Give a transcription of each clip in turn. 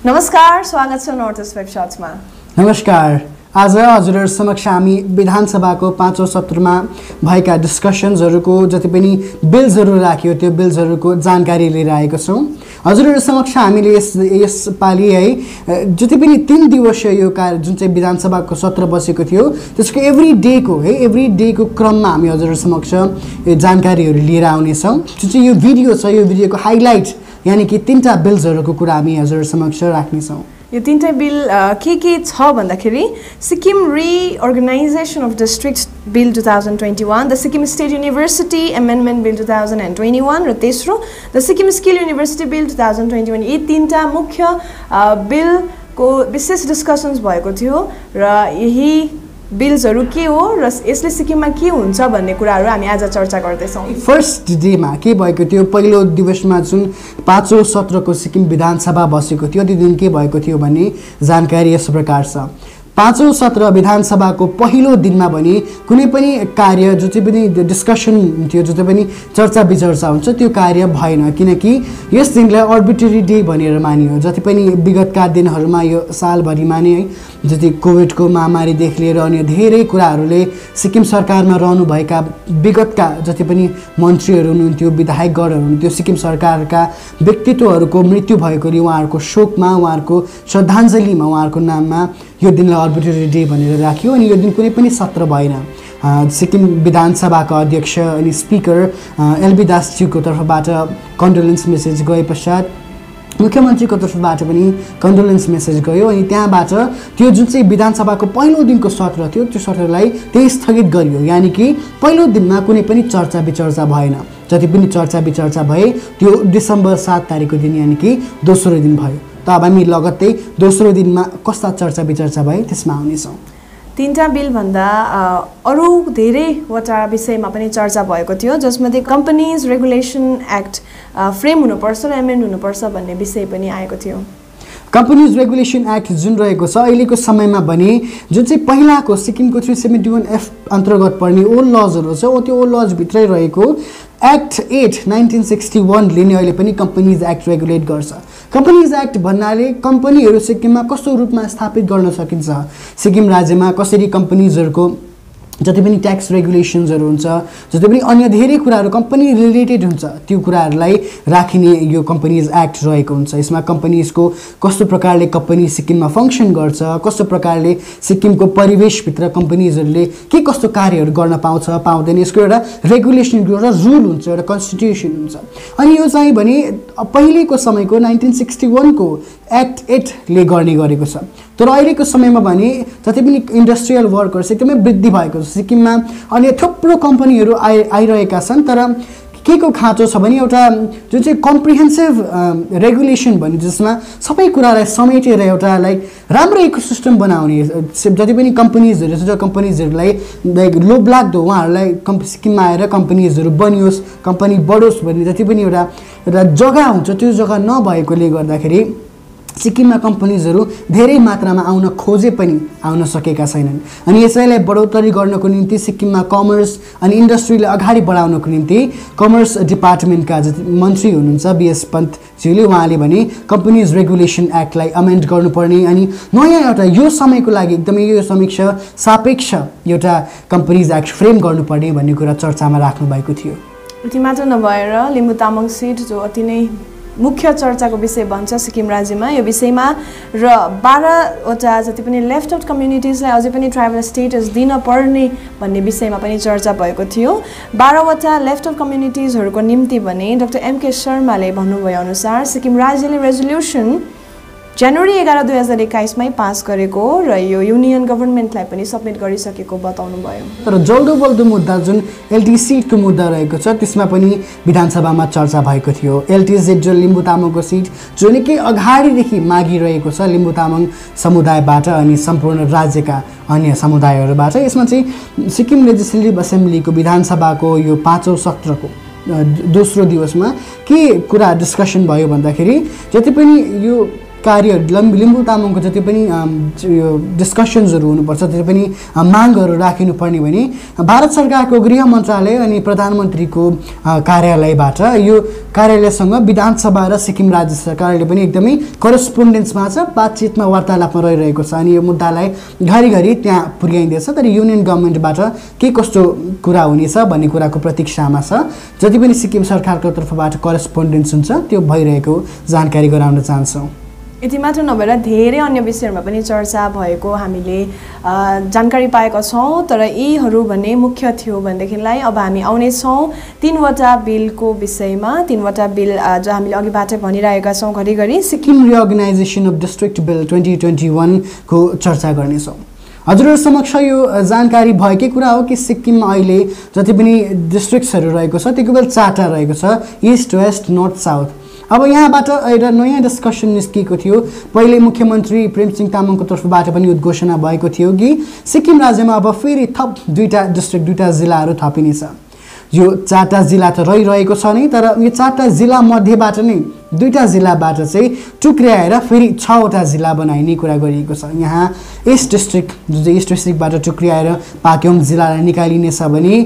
नमस्कार, स्वागत छ नर्थ इस्ट वेब शट्समा। नमस्कार। आज हजुरहरु समक्ष हामी विधानसभाको 5औं सत्रमा भएका डिस्कसन्सहरुको जति पनि बिल्सहरु राखियो त्यो बिल्सहरुको जानकारी लिएर आएका छौं। हजुरहरु समक्ष हामीले यस पाली है जति पनि 3 दिवसीय यो जुन चाहिँ विधानसभाको सत्र बसेको थियो त्यसको एभ्री डेको क्रममा हामी हजुरहरु समक्ष जानकारीहरु लिएर आउने छौं। जुन चाहिँ यो भिडियो छ यो भिडियोको हाइलाइट यानी कि 3टा बिल्सहरुको कुरा हामी हजुरहरु समक्ष राख्ने छौं। यो 3टा बिल के छ भन्दाखेरि Sikkim reorganisation of districts bill 2021, the Sikkim state university amendment bill 2021 र तेस्रो the Sikkim skill university bill 2021। यी 3टा मुख्य बिलको विशेष डिस्कसन्स भएको थियो र यही बिल्सहरु के हो र यसले सिक्किममा के हुन्छ भन्ने कुराहरु हामी आज चर्चा गर्दै छौं। फर्स्ट डेमा के भएको थियो, पहिलो दिवसमा जुन 5औं सत्रको सिक्किम विधानसभा बसेको थियो त्यो दिन के भएको थियो भन्ने जानकारी यस प्रकार छ। 5औं सत्र विधानसभाको पहिलो दिनमा भने कुनै पनि कार्य जो चाहिँ पनि डिस्कसन थियो जो चाहिँ पनि चर्चा विचर्चा हुन्छ त्यो कार्य भएन किनकि यस दिनलाई अर्बिट्रेरी डे भनेर मानियो। जति पनि विगतका दिनहरुमा यो सालभरिमा नै जति कोभिडको महामारीदेखि लिएर अन्य धेरै कुराहरूले सिक्किम सरकारमा रहनुभएका विगतका जति पनि मन्त्रीहरु हुनुहुन्थ्यो, विधायकगणहरु हुनुहुन्थ्यो, सिक्किम सरकारका व्यक्तित्वहरुको मृत्यु भएकोले उहाँहरुको शोकमा उहाँहरुको श्रद्धाञ्जलीमा उहाँहरुको नाममा यो दिनलाई अर्बिट्रेरी डे भनेर राखियो अनि यो दिन कुनै पनि सत्र भएन। सिक्किम विधानसभाका अध्यक्ष अनि स्पिकर एलबी दासज्यूको तर्फबाट कन्डोलेन्स मेसेज गए पश्चात मुख्यमन्त्रीको तर्फबाट पनि कन्डोलेन्स मेसेज गयो अनि त्यहाँबाट त्यो जुन चाहिँ विधानसभाको पहिलो दिनको सत्र थियो त्यो सत्रलाई त्यही स्थगित गरियो। यानी कि पहिलो दिनमा कुनै पनि चर्चा विचर्चा भएन। जति पनि चर्चा विचर्चा भए त्यो डिसेम्बर 7 तारिकको दिन यानी कि दोस्रो दिन भयो। त अब हामी लगत्तै दोस्रो दिनमा कस्ता चर्चा विचर्चा भए त्यसमा आउनेछौँ। 3टा बिल भन्दा अरु धेरैवटा विषयमा पनि चर्चा भएको थियो जसमध्ये कम्पनीज रेगुलेसन एक्ट फ्रेम हुनुपर्छ र एमेन्ड हुनुपर्छ भन्ने विषय पनि आएको थियो। कम्पनीज रेगुलेसन एक्ट जुन रहेको छ अहिलेको समयमा भने जुन चाहिँ पहिलाको सिक्किमको 371F अन्तर्गत पर्ने ओल्ड लजहरु छ त्यो ओल्ड लज भित्रै रहेको एक्ट 8 1961 ले नै अहिले पनि कम्पनीज एक्ट रेगुलेट गर्छ। कम्पनीज एक्ट भन्नाले कम्पनीहरु सिक्किममा कस्तो रूपमा स्थापित गर्न सकिन्छ, सिक्किम राज्यमा कसरी कम्पनीजहरुको जति पनि ट्याक्स रेगुलेसन्सहरु हुन्छ, जति पनि अन्य धेरै कुराहरु कम्पनी रिलेटेड हुन्छ त्यो कुराहरुलाई राखिने यो कम्पनीज एक्ट रहेको हुन्छ। यसमा कम्पनीजको कस्तो प्रकारले कम्पनी सिक्किममा फंक्सन गर्छ, कस्तो प्रकारले सिक्किमको परिवेशभित्र कम्पनीजहरुले के कस्तो कार्यहरु गर्न पाउँछ पाउँदैन यसको एउटा रेगुलेसन एउटा रुल हुन्छ, एउटा कन्स्टिट्युसन हुन्छ। अनि यो चाहिँ भने पहिलेको समयको 1961 को एक्ट 8 ले गर्ने गरेको छ। तर अहिलेको समयमा भने जति पनि इन्डस्ट्रियल वर्कर्स एकदमै वृद्धि भएको छ सिक्किममा अनि थुप्रो कम्पनीहरु आइरहेका छन्। तर के को खाँचो छ भने एउटा जुन चाहिँ कम्प्रिहेन्सिभ रेगुलेसन भन्ने जसमा सबै कुरालाई समेटेर एउटा लाइक राम्रो इकोसिस्टम बनाउने जति पनि कम्पनीजहरु छ कम्पनीजहरुलाई लाइक लोभलाग्दो उहाँहरुलाई सिक्किममा आएर कम्पनीजहरु बनियोस्, कम्पनी बढोस् भन्ने जति पनि एउटा जग्गा हुन्छ त्यो जग्गा नभएकोले गर्दाखेरि सिक्किममा कम्पनीजहरु धेरै मात्रामा आउन खोजे पनि आउन सकेका छैनन्। अनि यसैलाई बढोत्तरी गर्नको निम्ति सिक्किममा कमर्स अनि इन्डस्ट्रीले अगाडि बढाउनको निम्ति कमर्स डिपार्टमेन्टका मन्त्री हुनुहुन्छ बीएस पन्त ज्यूले उहाँले भने कम्पनीज रेगुलेसन एक्टलाई अमेन्ड गर्नुपर्ने अनि नयाँ एउटा यो समयको लागि एकदमै यो समीक्षा सापेक्ष एउटा कम्पनीज एक्ट फ्रेम गर्नुपर्ने भन्ने कुरा चर्चामा राख्नु भएको थियो। यति मात्र नभएर लिम्बू तामाङ सीट जो अति नै मुख्य चर्चाको विषय बन्छ सिक्किम राज्यमा यो विषयमा र 12 वटा जति पनि लेफ्ट आउट कम्युनिटिजलाई अझै पनि ट्राइबल स्टेटस दिन पर्ने भन्ने विषयमा पनि चर्चा भएको थियो। 12 वटा लेफ्ट आउट कम्युनिटिजहरुको निम्ति भने डाक्टर एमके शर्माले भन्नुभयो अनुसार सिक्किम राज्यले रेजोल्युसन जनवरी 11 2021 मै पास गरेको र यो युनियन गभर्नमेन्टलाई पनि सबमिट गरिसकेको बताउनु भयो। तर जल्दो बल्दो मुद्दा जुन एलटी सीटको मुद्दा रहेको छ त्यसमा पनि विधानसभामा चर्चा भएको थियो। एलटी सीट जो लिम्बू तामाङको सीट जो निकै अगाडिदेखि मागिरहेको छ लिम्बू तामाङ समुदायबाट अनि सम्पूर्ण राज्यका अन्य समुदायहरुबाट। यसमा चाहिँ सिक्किम लेजिस्लेटिभ असेम्ब्लीको विधानसभाको यो 5औं सत्रको दोस्रो दिवसमा के कुरा डिस्कसन भयो भन्दाखेरि जति पनि यो कार्य लिम्बू तामाङको जति पनि यो डिस्कसन्सहरू हुनुपर्छ जति पनि मागहरू राखिनुपर्ने भने भारत सरकारको गृह मन्त्रालय अनि प्रधानमन्त्रीको कार्यालयबाट यो कार्यालयसँग विधानसभा र सिक्किम राज्य सरकारले पनि एकदमै करेस्पोन्डेन्समा छ, बातचितमा वार्तालापमा रहिरहेको छ अनि यो मुद्दालाई घरिघरि त्यहाँ पुर्याइँदैछ। तर युनियन गभर्मेन्टबाट के कस्तो कुरा हुनेछ भन्ने कुराको प्रतीक्षामा छ। जति पनि सिक्किम सरकारको तर्फबाट करेस्पोन्डेन्स हुन्छ त्यो भइरहेको जानकारी गराउन चाहन्छौँ। यति मात्र नभएर धेरै अन्य विषयहरूमा पनि चर्चा भएको हामीले जानकारी पाएका छौँ। तर यीहरू भने मुख्य थियो भनेदेखिलाई अब हामी आउनेछौँ 3वटा बिलको विषयमा। 3वटा बिल जो हामीले अघिबाटै भनिरहेका छौँ घरिघरि Sikkim reorganisation of district bill 2021 को चर्चा गर्नेछौँ। हजुरहरू समक्ष यो जानकारी भएकै कुरा हो कि सिक्किममा अहिले जति पनि डिस्ट्रिक्ट्सहरू रहेको छ त्यो केवल 4टा रहेको छ, इस्ट वेस्ट नर्थ साउथ। अब यहाँबाट एउटा नयाँ डिस्कसन निस्किएको थियो। पहिले मुख्यमन्त्री प्रेमसिंह तामाङको तर्फबाट पनि उद्घोषणा भएको थियो कि सिक्किम राज्यमा अब फेरि थप 2टा डिस्ट्रिक्ट 2टा जिल्लाहरू थपिनेछ। यो 4टा जिल्ला त रहिरहेको छ नै, तर यो 4टा जिल्ला मध्येबाट नै 2टा जिल्लाबाट चाहिँ टुक्र्याएर फेरि 6वटा जिल्ला बनाइने कुरा गरिएको छ। यहाँ ईस्ट डिस्ट्रिक्ट जुन चाहिँ ईस्ट डिस्ट्रिक्टबाट टुक्र्याएर पाक्योङ जिल्लालाई निकालिनेछ भने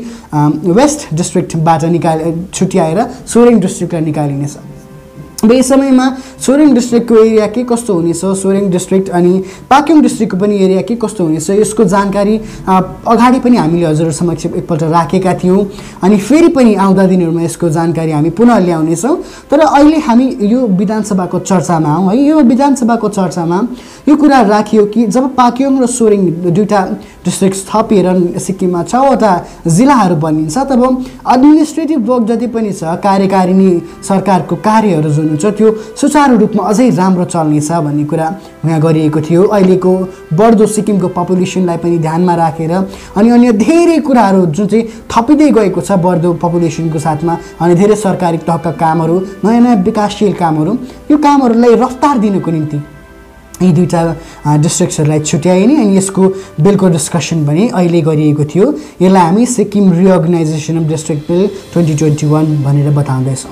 वेस्ट डिस्ट्रिक्टबाट छुट्याएर सोरेङ डिस्ट्रिक्टलाई निकालिनेछ। अब यस समयमा सोरेङ डिस्ट्रिक्टको एरिया के कस्तो हुनेछ, सोरेङ डिस्ट्रिक्ट अनि पाक्योङ डिस्ट्रिक्टको पनि एरिया के कस्तो हुनेछ यसको जानकारी अगाडि पनि हामीले हजुरहरू समक्ष एकपल्ट राखेका थियौँ अनि फेरि पनि आउँदा दिनहरूमा यसको जानकारी हामी पुनः ल्याउनेछौँ। तर अहिले हामी यो विधानसभाको चर्चामा हौँ है। यो विधानसभाको चर्चामा यो कुरा राखियो कि जब पाक्योङ र सोरेङ 2टा डिस्ट्रिक्ट थपिएर सिक्किममा 6वटा जिल्लाहरू बनिन्छ तब एडमिनिस्ट्रेटिभ वर्क जति पनि छ, कार्यकारिणी सरकारको कार्यहरू जुन हुन्छ त्यो सुचारू रूपमा अझै राम्रो चल्नेछ भन्ने कुरा यहाँ गरिएको थियो। अहिलेको बढ्दो सिक्किमको पपुलेसनलाई पनि ध्यानमा राखेर अनि अन्य धेरै कुराहरू जुन चाहिँ थपिँदै गएको छ बढ्दो पपुलेसनको साथमा अनि धेरै सरकारी तहका कामहरू, नयाँ नयाँ विकासशील कामहरू, यो कामहरूलाई रफ्तार दिनको निम्ति यी 2टा डिस्ट्रिक्ट्सहरूलाई छुट्याइने अनि यसको बिलको डिस्कसन पनि अहिले गरिएको थियो। यसलाई हामी Sikkim reorganisation of district bill 2021 भनेर बताउँदैछौँ।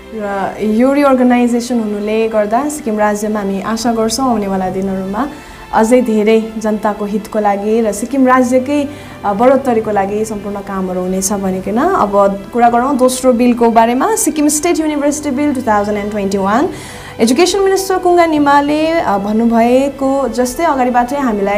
र यो रिअर्गनाइजेसन हुनुले गर्दा सिक्किम राज्यमा हामी आशा गर्छौँ आउनेवाला दिनहरूमा अझै धेरै जनताको हितको लागि र सिक्किम राज्यकै बढोत्तरीको लागि सम्पूर्ण कामहरू हुनेछ भनिकन अब कुरा गरौँ दोस्रो बिलको बारेमा। Sikkim state university bill 2021। Education minister Kunga निमाले भन्नुभएको जस्तै अगाडिबाटै हामीलाई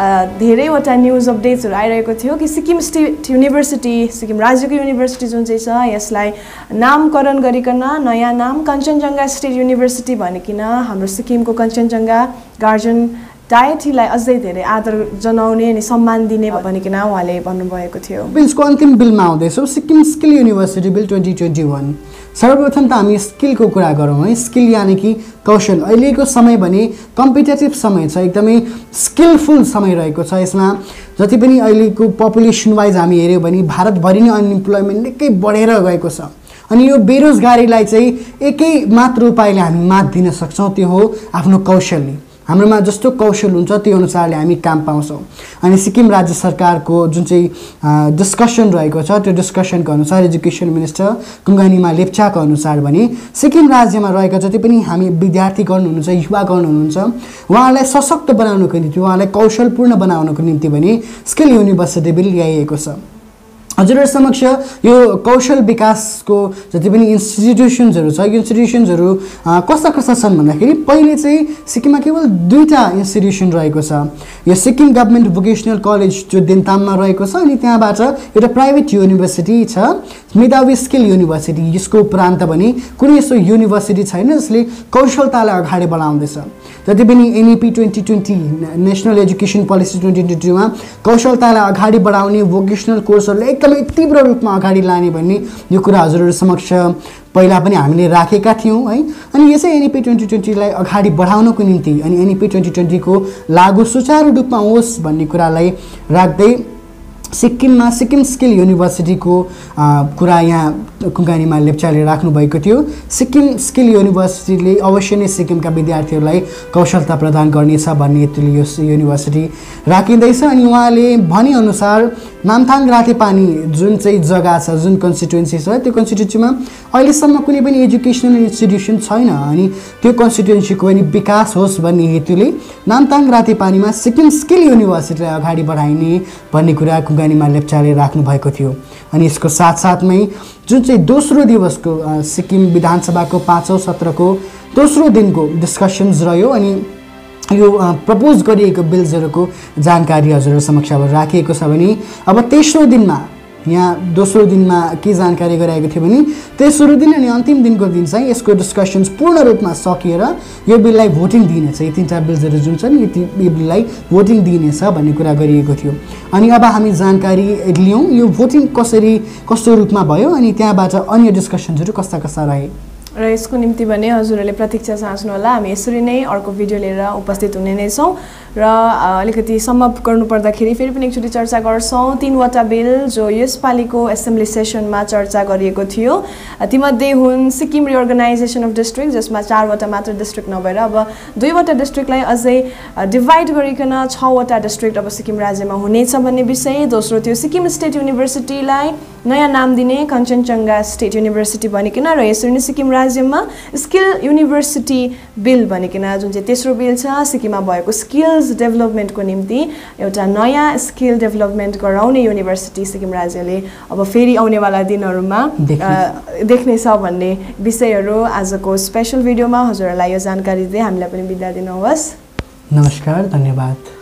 धेरैवटा न्युज अपडेट्सहरू आइरहेको थियो कि सिक्किम स्टेट युनिभर्सिटी सिक्किम राज्यको युनिभर्सिटी जुन चाहिँ छ यसलाई नामकरण गरिकन नयाँ नाम कञ्चनजङ्घा स्टेट युनिभर्सिटी भनिकन हाम्रो सिक्किमको कञ्चनजङ्घा गार्जियन डायटीलाई अझै धेरै आदर जनाउने अनि सम्मान दिने भनिकन उहाँले भन्नुभएको थियो। बिलको अन्तिम बिलमा आउँदैछौँ सिक्किम स्किल युनिभर्सिटी बिल 2021। सर्वप्रथम त हामी स्किलको कुरा गरौँ है। स्किल यानि कि कौशल। अहिलेको समय भने कम्पिटेटिभ समय छ, एकदमै स्किलफुल समय रहेको छ। यसमा जति पनि अहिलेको पपुलेसन वाइज हामी हेऱ्यौँ भने भारतभरि नै अनइम्प्लोइमेन्ट निकै बढेर गएको छ अनि यो बेरोजगारीलाई चाहिँ एकै मात्र उपायले हामी मात दिन सक्छौँ, त्यो हो आफ्नो कौशलले। हाम्रोमा जस्तो कौशल हुन्छ त्यो अनुसारले हामी काम पाउँछौँ अनि सिक्किम राज्य सरकारको जुन चाहिँ डिस्कसन रहेको छ त्यो डिस्कसनको अनुसार एजुकेसन मिनिस्टर कुङ्गा निमा लेप्चाको अनुसार भने सिक्किम राज्यमा रहेका जति पनि हामी विद्यार्थीगण हुनुहुन्छ, युवागण हुनुहुन्छ, उहाँलाई सशक्त बनाउनको निम्ति, उहाँलाई कौशलपूर्ण बनाउनको निम्ति भने स्किल युनिभर्सिटी बिल ल्याइएको छ। हजुरहरू समक्ष यो कौशल विकासको जति पनि इन्स्टिट्युसन्सहरू छ, यो इन्स्टिट्युसन्सहरू कस्ता कस्ता छन् भन्दाखेरि पहिले चाहिँ सिक्किममा केवल 2टा इन्स्टिट्युसन रहेको छ। यो सिक्किम गभर्मेन्ट भोकेसनल कलेज जो देन्ताममा रहेको छ अनि त्यहाँबाट एउटा प्राइभेट युनिभर्सिटी छ मेधावी स्किल युनिभर्सिटी। यसको उपरान्त भने कुनै यस्तो युनिभर्सिटी छैन जसले कौशलतालाई अगाडि बढाउँदैछ। जति पनि एनइपी 2020 नेसनल एजुकेसन पोलिसी 2022 मा कौशलतालाई अगाडि बढाउने भोकेसनल कोर्सहरूलाई एकदमै तीव्र रूपमा अगाडि लाने भन्ने यो कुरा हजुरहरू समक्ष पहिला पनि हामीले राखेका थियौँ है। अनि यसै एनइपी 2020 लाई अगाडि बढाउनको निम्ति अनि एनइपी 2020 को लागू सुचारू रूपमा होस् भन्ने कुरालाई राख्दै सिक्किममा सिक्किम स्किल युनिभर्सिटीको कुरा यहाँ कुङ्गानीमा लेप्चाले राख्नुभएको थियो। सिक्किम स्किल युनिभर्सिटीले अवश्य नै सिक्किमका विद्यार्थीहरूलाई कौशलता प्रदान गर्नेछ भन्ने हेतुले यो युनिभर्सिटी राखिँदैछ। अनि उहाँले भनेअनुसार नामथाङ रातेपानी जुन चाहिँ जग्गा छ, जुन कन्स्टिट्युएन्सी छ, त्यो कन्स्टिट्युएन्सीमा अहिलेसम्म कुनै पनि एजुकेसनल इन्स्टिट्युसन छैन। अनि त्यो कन्स्टिट्युएन्सीको पनि विकास होस् भन्ने हेतुले नामथाङ रातेपानीमा सिक्किम स्किल युनिभर्सिटीलाई अगाडि बढाइने भन्ने कुरा कुङ्गानीमा लेप्चाले राख्नु भएको थियो। अनि यसको साथसाथमै जुन चाहिँ दोस्रो दिवसको सिक्किम विधानसभाको 5औं सत्रको दोस्रो दिनको डिस्कसन्स रह्यो। अनि यो प्रपोज गरिएको बिल्सहरूको जानकारी हजुरहरू समक्ष अब राखिएको छ भने अब तेस्रो दिनमा यहाँ दोस्रो दिनमा के जानकारी गराएको थियो भने तेस्रो दिन अनि अन्तिम दिनको दिन चाहिँ यसको डिस्कसन्स पूर्ण रूपमा सकिएर यो बिललाई भोटिङ दिनेछ। यी तीनटा बिल्सहरू जुन छन् यो बिललाई भोटिङ दिनेछ भन्ने कुरा गरिएको थियो। अनि अब हामी जानकारी लियौँ यो भोटिङ कस्तो रूपमा भयो अनि त्यहाँबाट अन्य डिस्कसन्सहरू कस्ता कस्ता रहे र यसको निम्ति भने हजुरहरूले प्रतीक्षा चाहनुहोला। हामी यसरी नै अर्को भिडियो लिएर उपस्थित हुने नै छौँ र अलिकति समअप गर्नुपर्दाखेरि फेरि पनि एकचोटि चर्चा गर्छौँ। 3वटा बिल जो यसपालिको एसेम्ब्ली सेसनमा चर्चा गरिएको थियो तीमध्ये हुन् सिक्किम रिअर्गनाइजेसन अफ डिस्ट्रिक्ट, जसमा 4वटा मात्र डिस्ट्रिक्ट नभएर अब 2वटा डिस्ट्रिक्टलाई अझै डिभाइड गरिकन 6वटा डिस्ट्रिक्ट अब सिक्किम राज्यमा हुनेछ भन्ने विषय। दोस्रो थियो सिक्किम स्टेट युनिभर्सिटीलाई नयाँ नाम दिने कञ्चनजङ्घा स्टेट युनिभर्सिटी भनिकन र यसरी नै सिक्किम राज्यमा स्किल युनिभर्सिटी बिल भनिकन जुन चाहिँ तेस्रो बिल छ सिक्किममा भएको स्किल्स डेभलपमेन्टको निम्ति एउटा नयाँ स्किल डेभलपमेन्ट गराउने युनिभर्सिटी सिक्किम राज्यले अब फेरि आउनेवाला दिनहरूमा देख्नेछ भन्ने विषयहरू आजको स्पेसल भिडियोमा हजुरहरूलाई यो जानकारी दिँदै हामीलाई पनि बिदा दिनुहोस्। नमस्कार, धन्यवाद।